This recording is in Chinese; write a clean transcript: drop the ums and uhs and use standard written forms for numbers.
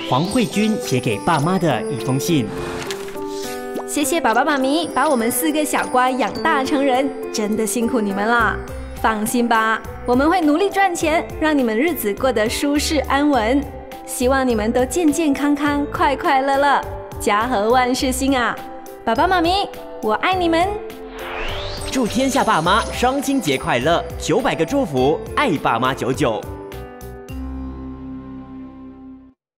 黄慧君写给爸妈的一封信。 谢谢爸爸妈咪把我们4个小乖养大成人，真的辛苦你们啦！放心吧，我们会努力赚钱，让你们日子过得舒适安稳。希望你们都健健康康、快快乐乐，家和万事兴啊！爸爸妈咪，我爱你们！ 祝天下爸妈双亲节快乐，900个祝福，爱爸妈99。